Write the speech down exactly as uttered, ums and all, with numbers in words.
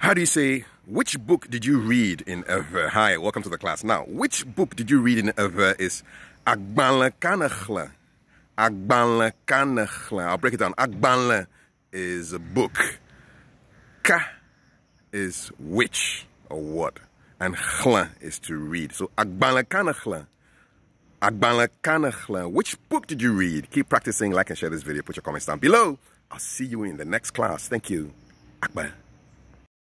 How do you say, which book did you read in Ewe? Hi, welcome to the class. Now, which book did you read in Ewe is Agbalẽ ka nexlẽ. Agbalẽ ka nexlẽ. I'll break it down. Agbalẽ is a book. Ka is which or what. And nexlẽ is to read. So Agbalẽ ka nexlẽ. Agbalẽ ka nexlẽ. Which book did you read? Keep practicing. Like and share this video. Put your comments down below. I'll see you in the next class. Thank you. Agbalẽ.